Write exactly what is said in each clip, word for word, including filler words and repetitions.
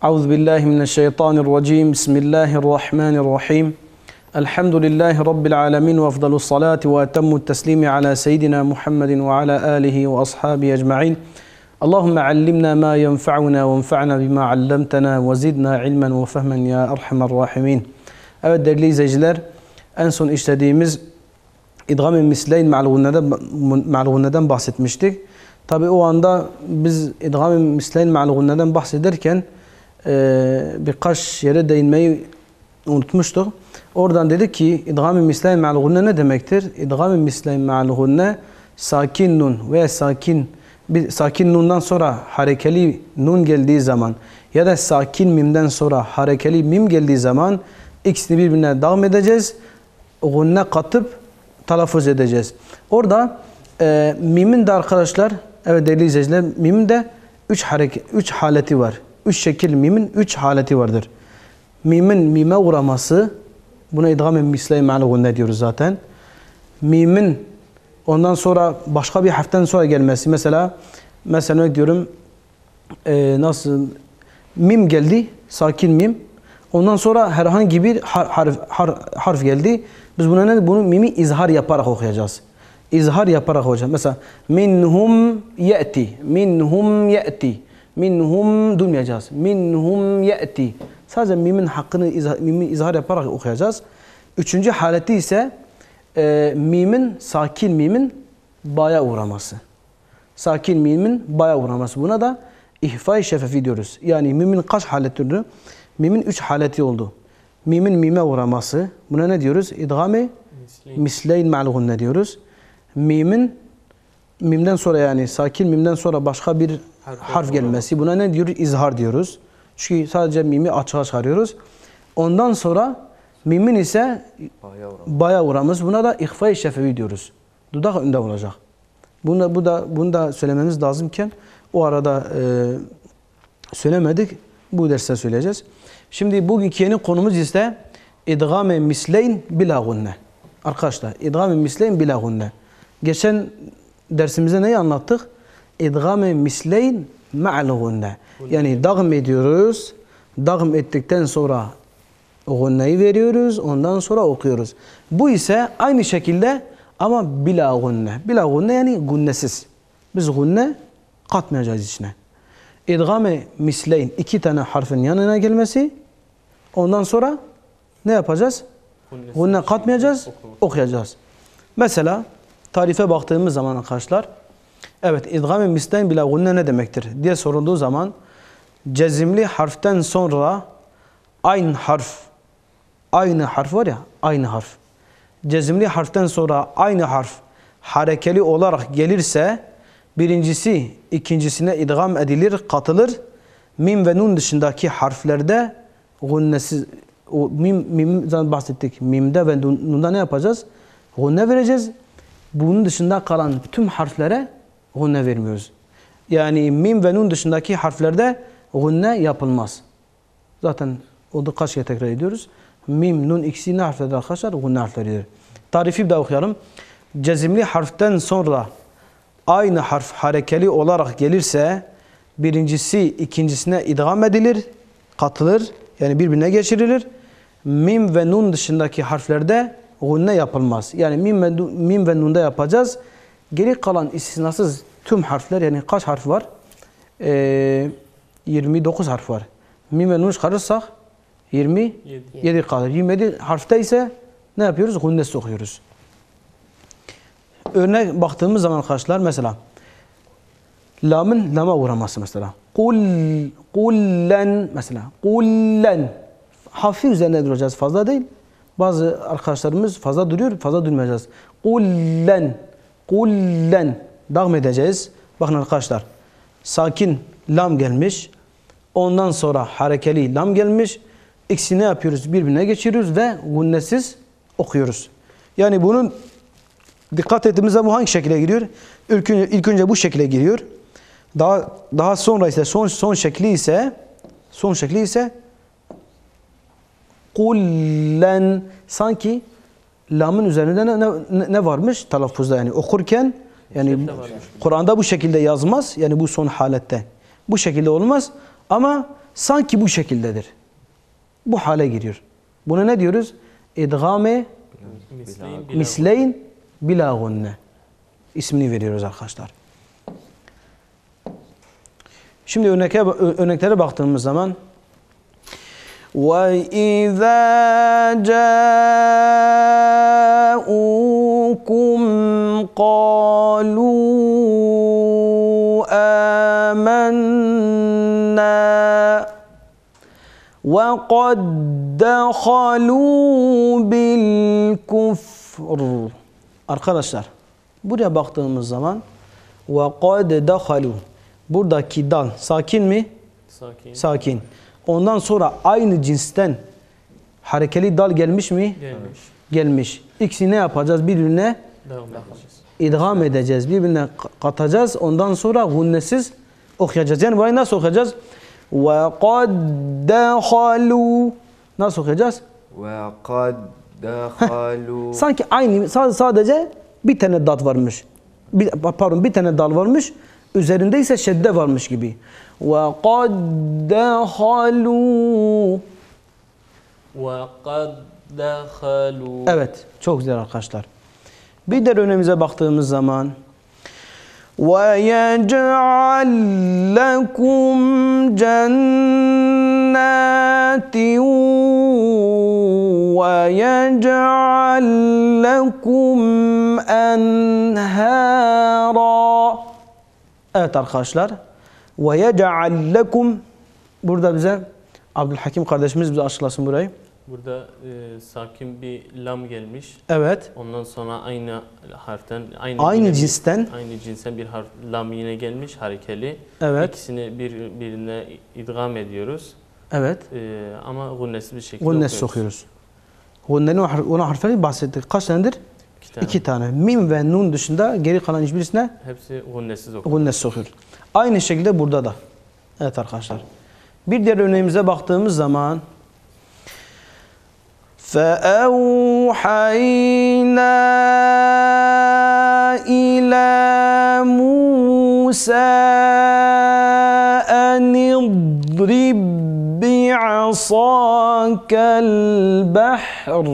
Euzu billahi mineşşeytanirracim. Bismillahirrahmanirrahim. Elhamdülillahi rabbil alamin ve efdalus salati ve etemmu't teslimi ala seyyidina Muhammedin ve ala alihi ve ashabihi ecmaîn. Allahumme allimna ma yenfa'una ve enfa'na bima allamtana ve zidna ilmen ve fehmen ya erhamer rahimin. Evet değerli izleyiciler, en son işlediğimiz idgam-ı misleyn ma'l-gunneden bahsetmiştik. Tabi o anda biz idgam-ı misleyn ma'l-gunneden bahsederken e, birkaç yere değinmeyi unutmuştuk. Oradan dedik ki idgam-ı misleyn ma'l-gunne ne demektir? İdgam-ı misleyn ma'l-gunne sakin nun veya sakin bir sakin nundan sonra harekeli nun geldiği zaman ya da sakin mimden sonra harekeli mim geldiği zaman ikisini birbirine devam edeceğiz. Gunne katıp telaffuz edeceğiz. Orada e, mimin de arkadaşlar, evet değerli izleyiciler, mimin de üç hareket, üç haleti var. Üç şekil mimin üç haleti vardır. Mimin mime uğraması, buna idgam-ı misleyn ma'l-gunne diyoruz zaten. Mimin ondan sonra başka bir harften sonra gelmesi. Mesela mesela ne diyorum? E, nasıl mim geldi, sakin mim. Ondan sonra herhangi bir harf, harf, harf geldi. Biz buna ne? Bunu mimi izhar yaparak okuyacağız. İzhar yaparak okuyacağız. Mesela minhum ye'ti, minhum ye'ti, minhum durmayacağız. Minhum ye'ti. Sadece mimin hakkını izhar, mimi izhar yaparak okuyacağız. Üçüncü haleti ise e, mimin, sakin mimin baya uğraması. Sakin mimin baya uğraması. Buna da ihfa-i şefefi diyoruz. Yani mimin kaç haletidir? Mimin üç haleti oldu. Mimin mime uğraması. Buna ne diyoruz? İdgam-ı misleyn ma'l-gunne diyoruz. Mimin mimden sonra, yani sakin mimden sonra başka bir harf, harf gelmesi. Buna ne diyoruz? İzhar diyoruz. Çünkü sadece mimi açığa çıkarıyoruz. Ondan sonra mimin ise baya uğraması. Buna da ihfa-i şefevi diyoruz. Dudak önde olacak. Bunu, bu da, bunu da söylememiz lazımken o arada e, söylemedik. Bu derste söyleyeceğiz. Şimdi bugünkü yeni konumuz ise idgam-ı misleyn bila gunne. Arkadaşlar idgam-ı misleyn bila gunne. Geçen dersimizde neyi anlattık? İdgam-ı misleyn ma'l gunne. Yani dağım ediyoruz. Dağım ettikten sonra gunneyi veriyoruz. Ondan sonra okuyoruz. Bu ise aynı şekilde ama bila gunne. Bila gunne yani gunnesiz. Biz gunne katmayacağız içine. İdgam-ı misleyn iki tane harfin yanına gelmesi. Ondan sonra ne yapacağız? Gunne katmayacağız, okuyacağız. Mesela tarife baktığımız zaman arkadaşlar, evet idgam-ı misleyn bila gunne ne demektir diye sorulduğu zaman cezimli harften sonra aynı harf, aynı harf var ya, aynı harf. Cezimli harften sonra aynı harf harekeli olarak gelirse birincisi ikincisine idgam edilir, katılır. Mim ve nun dışındaki harflerde gunnesiz, o mim, mimden bahsettik. Mimde ve nunda ne yapacağız? Gunne vereceğiz. Bunun dışında kalan tüm harflere gunne vermiyoruz. Yani mim ve nun dışındaki harflerde gunne yapılmaz. Zaten o da kaç kere tekrar ediyoruz. Mim, nun ikisi ne harflerdir arkadaşlar? Gunne harfleridir. Tarifi bir daha okuyalım. Cezimli harften sonra aynı harf harekeli olarak gelirse birincisi ikincisine idgam edilir, katılır, yani birbirine geçirilir. Mim ve nun dışındaki harflerde gunne yapılmaz. Yani mim ve, mim ve nunda yapacağız. Geri kalan istisnasız tüm harfler, yani kaç harf var? Ee, yirmi dokuz harf var. Mim ve nun çıkarırsak yirmi yedi kalır. yirmi yedi harfte ise ne yapıyoruz? Gunnesiz okuyoruz. Örnek baktığımız zaman arkadaşlar, mesela lamın lama uğraması mesela. Kul, kullen mesela. Kullen. Hafif üzerine duracağız. Fazla değil. Bazı arkadaşlarımız fazla duruyor. Fazla durmayacağız. Kullen. Kullen. Devam edeceğiz. Bakın arkadaşlar. Sakin lam gelmiş. Ondan sonra harekeli lam gelmiş. İkisini ne yapıyoruz? Birbirine geçiriyoruz ve gunnesiz okuyoruz. Yani bunun dikkat ettiğimizde bu hangi şekilde giriyor? İlk önce, ilk önce bu şekilde giriyor. Daha daha sonra ise son son şekli ise son şekli ise kullen, sanki lamın üzerinde ne, ne, ne varmış telaffuzda, yani okurken, yani Kur'an'da bu şekilde yazmaz. Yani bu son halette bu şekilde olmaz. Ama sanki bu şekildedir. Bu hale giriyor. Buna ne diyoruz? İdgame misleyn bila gunne. İsmini veriyoruz arkadaşlar. Şimdi örneke, örneklere baktığımız zaman وَإِذَا جَاءُوكُمْ قَالُوا آمَنَّا وَقَدْ دَخَلُوا بِالْكُفْرِ. Arkadaşlar buraya baktığımız zaman وَقَدْ دَخَلُوا, buradaki dal sakin mi? Sakin. Sakin. Ondan sonra aynı cinsten harekeli dal gelmiş mi? Gelmiş. Gelmiş. İkisini ne yapacağız? Birbirine Devam edeceğiz. idgam edeceğiz. Birbirine katacağız. Ondan sonra gunnesiz okuyacağız. Yani burayı nasıl okuyacağız? وَقَدْ دَخَلُوا. Nasıl okuyacağız? وَقَدْ دَخَلُوا. Sanki aynı, sadece bir tane dat varmış. Bir, pardon bir tane dal varmış. Üzerinde ise şedde varmış gibi. وَقَدْ دَخَلُوا. وَقَدْ دَخَلُوا. Evet, çok güzel arkadaşlar. Bir de önümüze baktığımız zaman وَيَجْعَلْ لَكُمْ جَنَّاتٍ وَيَجْعَلْ لَكُمْ أَنْهَارًا. Evet arkadaşlar. وَيَجْعَلْ لَكُمْ. Burada bize Abdülhakim kardeşimiz bize açıklasın burayı. Burada e, sakin bir lam gelmiş. Evet. Ondan sonra aynı harften aynı, Aynı yine bir- cinsten. aynı cinsten bir harf lam yine gelmiş harekeli. Evet. İkisini birbirine idgam ediyoruz. Evet. E, ama gunnesiz bir şekilde Gunnes okuyoruz. sokuyoruz. Gunnenin o har- ona harfleri bahsettik. Kaç tanedir? İki tane. İki tane. Mim ve nun dışında geri kalan hiçbirisine Hepsi gunnesiz okuyoruz. gunnes sokuyoruz. Aynı şekilde burada da. Evet arkadaşlar. Bir diğer örneğimize baktığımız zaman فَأَوْحَيْنَا إِلَى مُوسَى أَنِ اضْرِبْ بِعَصَاكَ الْبَحْرَ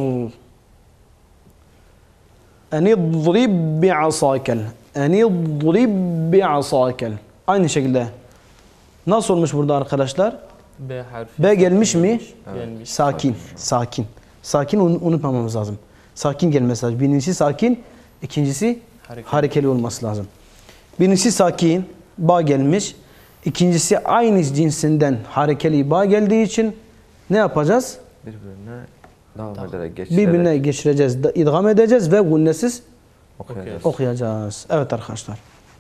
أَنِ اضْرِبْ بِعَصَاكَ أَنِ اضْرِبْ بِعَصَاكَ. Aynı şekilde. Nasıl olmuş burada arkadaşlar? B harfi. B gelmiş mi? Gelmiş. Sakin. Sakin. Sakin un- unutmamamız lazım. Sakin gelmesi lazım. Birincisi sakin, ikincisi Harekeli. harekeli olması lazım. Birincisi sakin, ba gelmiş. İkincisi aynı cinsinden harekeli ba geldiği için ne yapacağız? Birbirine devam ederek geçirerek Birbirine geçireceğiz, da- idgam edeceğiz ve gunnesiz okuyacağız. okuyacağız. Evet arkadaşlar.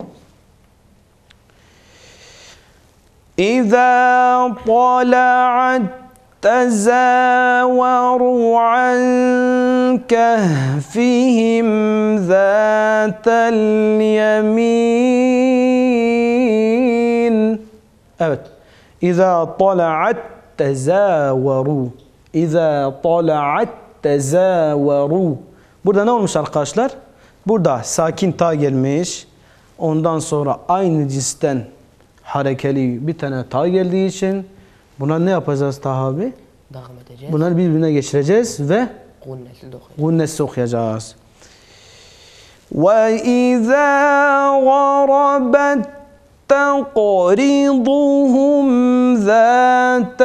İzâ tala'at تزاوروا عن كهفهم ذات اليمين. Evet. İza طلعت تزاوروا. İza طلعت تزاوروا. Burada ne olmuş arkadaşlar? Burada sakin ta gelmiş. Ondan sonra aynı cinsten harekeli bir tane ta geldiği için buna ne yapacağız Taha abi? Devam edeceğiz. Bunları birbirine geçireceğiz ve Gunnesi de okuyacağız. gunnesi okuyacağız. وَإِذَا غَرَبَتْ تَقْرِضُهُمْ ذَاتَ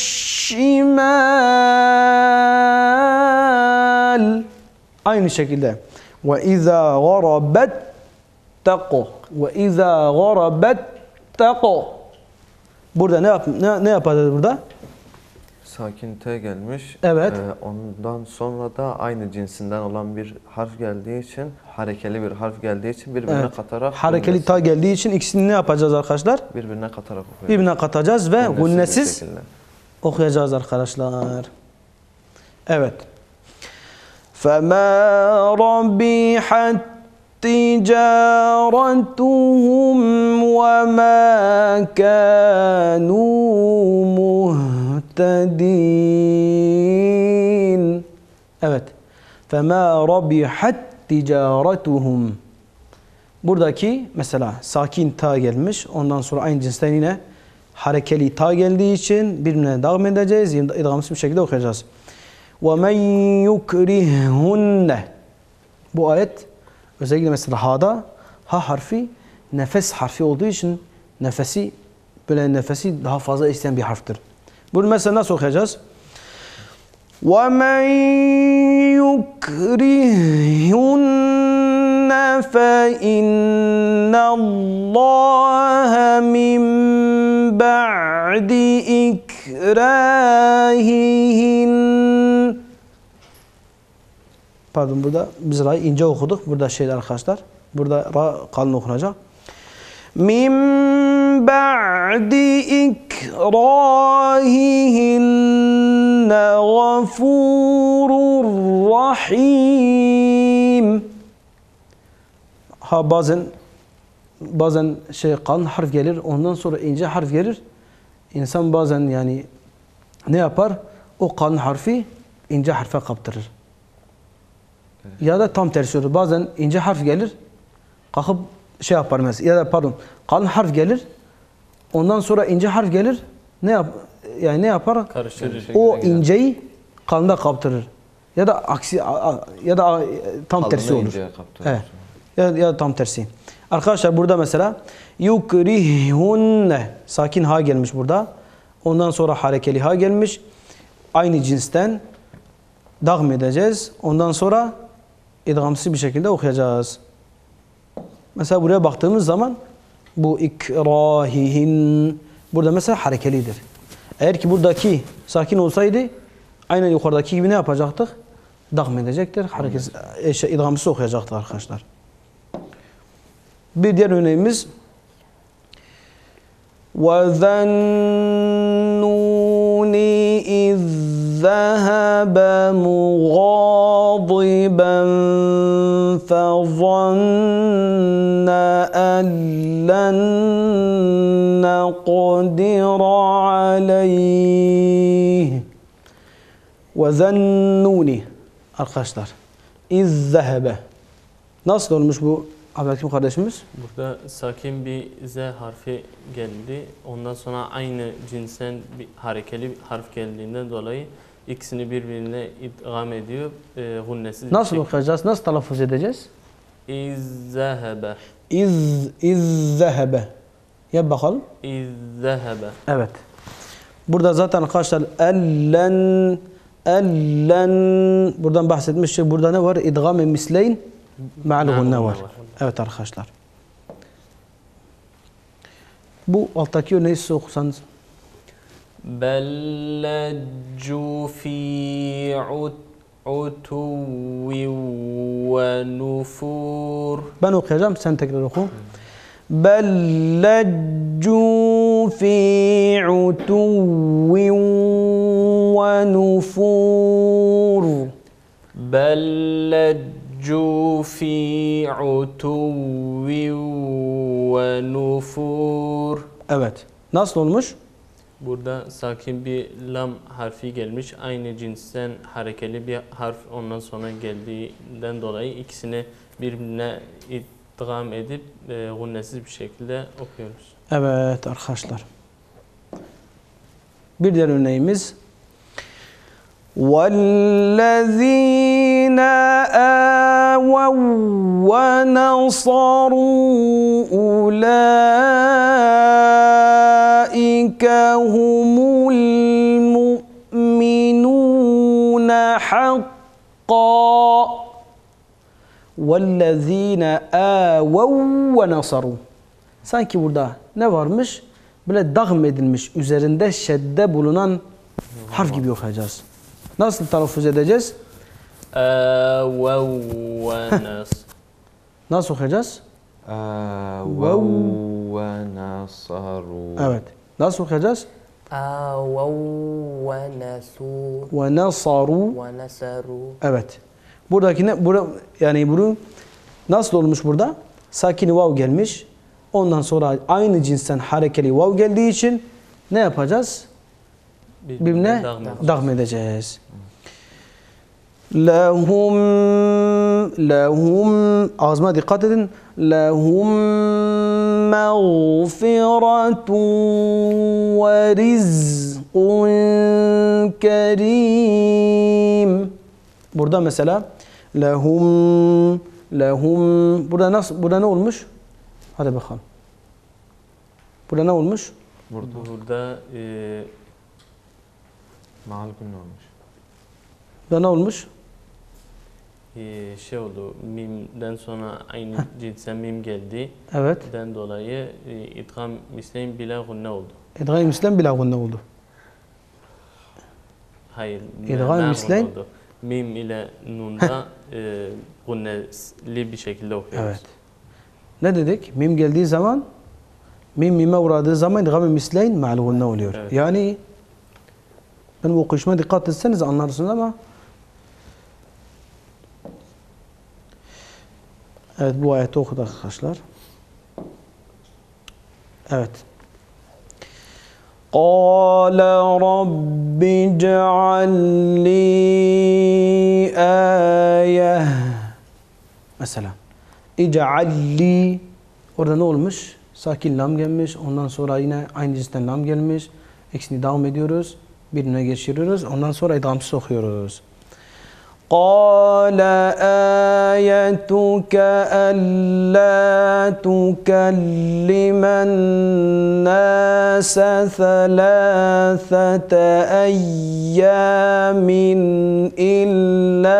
الشِّمَالِ. Aynı şekilde. وَإِذَا غَرَبَتْ تَقْو. وَإِذَا غَرَبَتْ تَقْو. Burada ne, yap ne, ne yapacağız burada? Sakin T gelmiş. Evet. Ee, ondan sonra da aynı cinsinden olan bir harf geldiği için, harekeli bir harf geldiği için birbirine Evet. katarak Harekeli gunnesi- ta geldiği için ikisini ne yapacağız arkadaşlar? birbirine katarak okuyoruz. Birbirine katacağız ve Gunnesiz bir gunnesiz şekilde. okuyacağız arkadaşlar. Evet. فَمَا رَبِحَتْ تِجَارَتُهُمْ وَمَا كَانُوا مُهْتَدِينَ. Evet. فَمَا رَبِحَتْ تِجَارَتُهُمْ. Buradaki mesela sakin ta gelmiş. Ondan sonra aynı cinsten yine harekeli ta geldiği için birbirine devam edeceğiz. İdgamsız bir şekilde okuyacağız. وَمَنْ يُكْرِهُنَّ Bu ayet özellikle mesela ha'da ha harfi nefes harfi olduğu için nefesi böyle nefesi daha fazla isteyen bir harftir. Bunu mesela nasıl okuyacağız? وَمَنْ يُكْرِهُنَّ فَإِنَّ اللّٰهَ مِنْ بَعْدِ إِكْرَاهِهِنَّ Pardon, burada biz ra'yı ince okuduk. Burada şeyler arkadaşlar. Burada ra kalın okunacak. Min ba'di ikrahihinne gafurur rahim. Ha bazen bazen şey kalın harf gelir. Ondan sonra ince harf gelir. İnsan bazen yani ne yapar? O kalın harfi ince harfe kaptırır. Ya da tam tersi olur. Bazen ince harf gelir, kalkıp şey yapar mesela. Ya da pardon, kalın harf gelir, ondan sonra ince harf gelir. Ne yap? Yani ne yapar? Karıştırır. O inceyi kalında kaptırır. Ya da aksi ya da tam Kalını tersi olur. inceye kaptırır. Evet. Ya, ya da tam tersi. Arkadaşlar burada mesela yukrihunne sakin ha gelmiş burada. Ondan sonra harekeli ha gelmiş. Aynı cinsten devam edeceğiz. Ondan sonra idgamsız bir şekilde okuyacağız. Mesela buraya baktığımız zaman bu ikrahihin burada mesela harekelidir. Eğer ki buradaki sakin olsaydı aynen yukarıdaki gibi ne yapacaktık? Devam edecektir. Hareket, eşya, idgamsız okuyacaktık arkadaşlar. Bir diğer örneğimiz وَذَنُّونِ إِذْ ذَهَبَ مُغَاضِبًا فَظَنَّ أَنْ لَنْ نَقْدِرَ عَلَيْهِ وَذَنُّونِ Arkadaşlar İz zehebe. Nasıl olmuş bu Abdülhakim kardeşimiz? Burada sakin bir Z harfi geldi. Ondan sonra aynı cinsten bir harekeli bir harf geldiğinden dolayı ikisini birbirine idgam ediyor. E, gunnesiz bir Nasıl şekilde. okuyacağız? Nasıl telaffuz edeceğiz? İzzehebe. İz, iz zehebe. Yap bakalım. İzzehebe. Evet. Burada zaten arkadaşlar ellen ellen buradan bahsetmiştik. Burada ne var? İdgam-ı misleyn ma'al gunne var. Evet arkadaşlar. Bu alttaki örneği size okusanız. Belleccu fi utuvvi ve nufur. Ben okuyacağım, sen tekrar oku. Belleccu fi utuvvi ve nufur. Belleccu fi utuvvi ve nufur. Evet. Nasıl olmuş? Burada sakin bir lam harfi gelmiş. Aynı cinsten harekeli bir harf ondan sonra geldiğinden dolayı ikisini birbirine idgam edip e, gunnesiz bir şekilde okuyoruz. Evet arkadaşlar. Bir diğer örneğimiz وَالَّذ۪ينَ آوَوْا وَنَصَرُوا أُولَٰئِكَ هُمُ الْمُؤْمِنُونَ حَقًّا وَالَّذ۪ينَ آوَوْا وَنَصَرُوا Sanki burada ne varmış? Böyle dağım edilmiş, üzerinde şedde bulunan harf gibi okuyacağız. Nasıl telaffuz edeceğiz? Evev ve nas. Nasıl okuyacağız? Ve nasaru. Evet. Nasıl okuyacağız? آووا ونسوا Ve nasaru. ونسروا. Evet. Buradaki ne? Bura, yani bunu nasıl olmuş burada? Sakini vav gelmiş. Ondan sonra aynı cinsten harekeli vav geldiği için ne yapacağız? Birbirine devam edeceğiz. Lehum, lehum, ağzıma dikkat edin. Lehum mağfiretun ve rizqun kerim. Burada mesela lehum, lehum. Burada nasıl? Burada ne olmuş? Hadi bakalım. Burada ne olmuş? Burada Burada e, mal gün olmuş. Burada ne olmuş? e, şey oldu. Mimden sonra aynı cinsten mim geldi. Evet. Den dolayı e, idgam misleyin bila gunne oldu. İdgam-ı mislen bila gunne oldu. Hayır. İdgam-ı ma misleyn? gunne oldu. Mim ile nunda e, gunneli bir şekilde okuyoruz. Evet. Ne dedik? Mim geldiği zaman, mim mime uğradığı zaman idgam-ı misleyn ma'al gunne oluyor. Evet. Yani benim okuyuşuma dikkat etseniz anlarsınız ama evet, bu ayeti okuduk arkadaşlar. Evet. قَالَ رَبِّ اجْعَلْ لِي آيَةً. Mesela اجْعَلْ لِي, orada ne olmuş? Sakin lam gelmiş. Ondan sonra yine aynı cinsten lam gelmiş. İkisini devam ediyoruz. Birine geçiriyoruz. Ondan sonra idgamsız okuyoruz. قال آيتك ألا تكلم الناس ثلاثة أيام إلا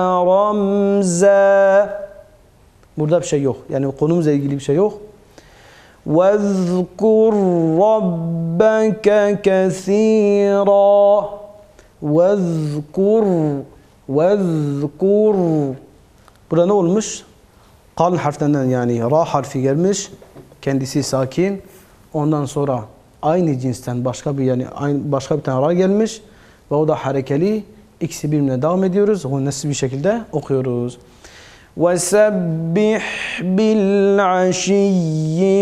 رمزا. Burada bir şey yok. Yani konumuzla ilgili bir şey yok. وَاذْكُرْ رَبَّكَ كَثِيرًا. وَاذْكُرْ وَذْكُرْ. Burada ne olmuş? Kalın harflerinden, yani ra harfi gelmiş. Kendisi sakin. Ondan sonra aynı cinsten başka bir yani aynı başka bir tane ra gelmiş ve o da harekeli. İkisi birbirine devam ediyoruz. Gunnesiz bir şekilde okuyoruz. وَسَبِّحْ بِالْعَشِيِّ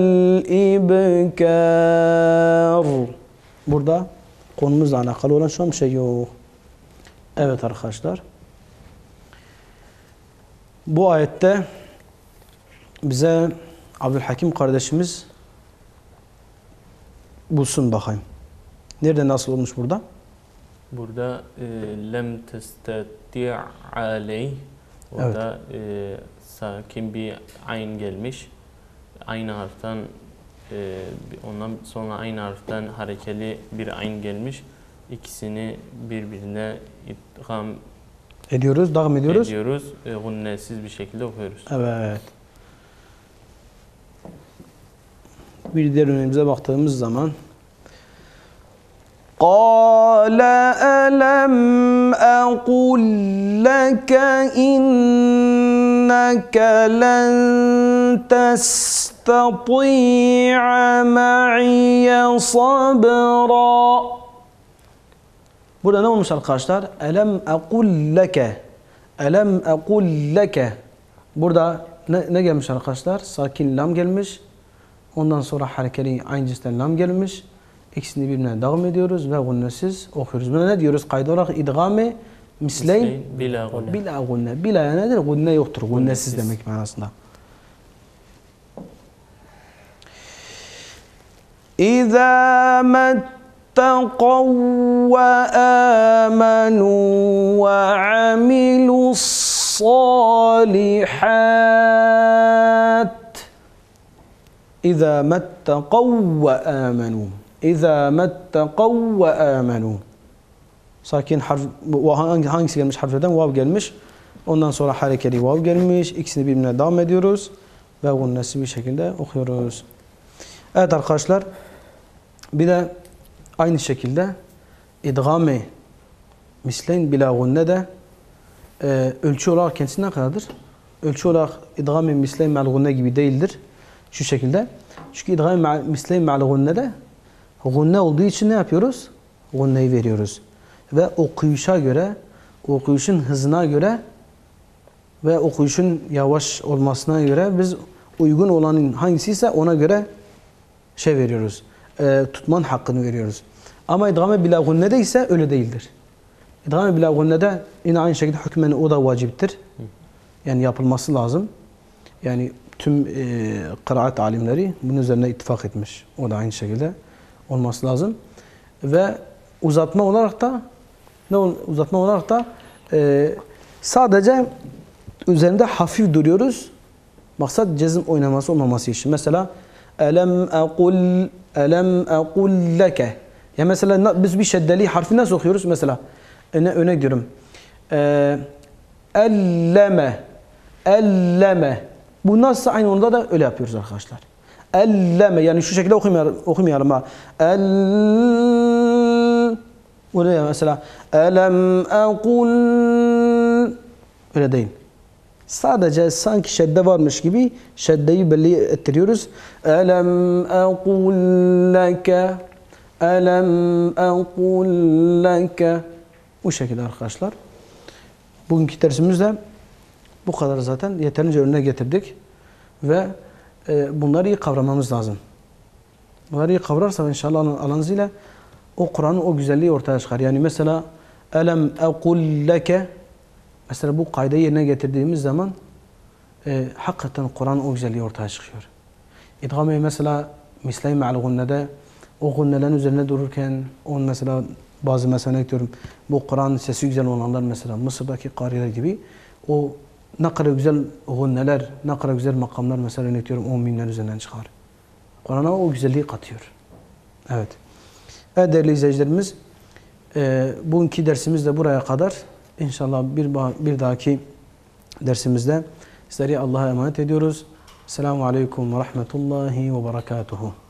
وَالْإِبْكَارِ. Burada konumuzla alakalı olan şu an bir şey yok. Evet arkadaşlar. Bu ayette bize Abdülhakim kardeşimiz bulsun bakayım. Nerede, nasıl olmuş burada? Burada e, lem testati' aleyh. Orada e, sakin bir ayn gelmiş. Aynı harften e, ondan sonra aynı harften harekeli bir ayn gelmiş. İkisini birbirine idgam Ediyoruz, devam ediyoruz. ediyoruz. E, gunnesiz bir şekilde okuyoruz. Evet. Bir diğer örneğimize baktığımız zaman قَالَ أَلَمْ أَقُلْ لَكَ إِنَّكَ لَنْ تَسْتَطِيعَ مَعِيَ صَبْرًا. Burada ne olmuş arkadaşlar? Elem ekul leke. Elem ekul leke. Burada ne, ne gelmiş arkadaşlar? Sakin lam gelmiş. Ondan sonra harekeli aynı cinsten lam gelmiş. İkisini birbirine devam ediyoruz ve gunnesiz okuyoruz. Buna ne diyoruz? Kaydı olarak idgame misleyn bila gunne. bila gunne. Bila nedir? Gunne yoktur. Gunnesiz demek manasında. İzâ اتقوا وآمنوا وعملوا الصالحات. إذا ما اتقوا وآمنوا. إذا ما اتقوا وآمنوا. Sakin harf, hangisi gelmiş harflerden? Vav gelmiş. Ondan sonra harekeli vav gelmiş. İkisini birbirine devam ediyoruz ve gunnesi bir şekilde okuyoruz. Evet arkadaşlar. Bir de aynı şekilde idgame misleyn bila gunne de e, ölçü olarak kendisi ne kadardır? Ölçü olarak idgame misleyn ma'al gunne gibi değildir. Şu şekilde. Çünkü idgame misleyn ma'al gunne de gunne olduğu için ne yapıyoruz? Gunneyi veriyoruz. Ve okuyuşa göre, okuyuşun hızına göre ve okuyuşun yavaş olmasına göre biz uygun olanın hangisiyse ona göre şey veriyoruz. E, tutman hakkını veriyoruz. Ama idgame bila gunne'de ise öyle değildir. İdgam-ı bila gunnede yine aynı şekilde hükmen o da vaciptir. Yani yapılması lazım. Yani tüm e, kıraat alimleri bunun üzerine ittifak etmiş. O da aynı şekilde olması lazım. Ve uzatma olarak da ne uzatma olarak da e, sadece üzerinde hafif duruyoruz. Maksat cezim oynaması olmaması için. Mesela elem aqul elem aqul leke. Ya mesela biz bir şeddeli harfi nasıl okuyoruz? Mesela öne öne gidiyorum. E, elleme elleme. Bu nasıl aynı onda da öyle yapıyoruz arkadaşlar. Elleme yani şu şekilde okumayalım, okumayalım ha. El öyle ya mesela elem aqul öyle değil. Sadece sanki şedde varmış gibi şeddeyi belli ettiriyoruz. Elem aqul leke elem aqul leke bu şekilde arkadaşlar. Bugünkü dersimizde bu kadar zaten. Yeterince önüne getirdik. Ve e, bunları iyi kavramamız lazım. Bunları iyi kavrarsak inşallah alanızıyla o Kur'an'ın o güzelliği ortaya çıkar. Yani mesela elem aqul leke mesela bu kaydı yerine getirdiğimiz zaman e, hakikaten Kur'an'ın o güzelliği ortaya çıkıyor. İdgam-ı mesela misle-i me'al gunnede o gunnelerin üzerine dururken on mesela bazı mesela diyorum bu Kur'an sesi güzel olanlar mesela Mısır'daki kariler gibi o ne kadar güzel gunneler, ne kadar güzel makamlar mesela örnekliyorum on binler üzerinden çıkar. Kur'an'a o güzelliği katıyor. Evet. Evet değerli izleyicilerimiz, e, bugünkü dersimiz de buraya kadar. İnşallah bir, bir dahaki dersimizde sizleri Allah'a emanet ediyoruz. Selamun Aleyküm ve Rahmetullahi ve Berekatuhu.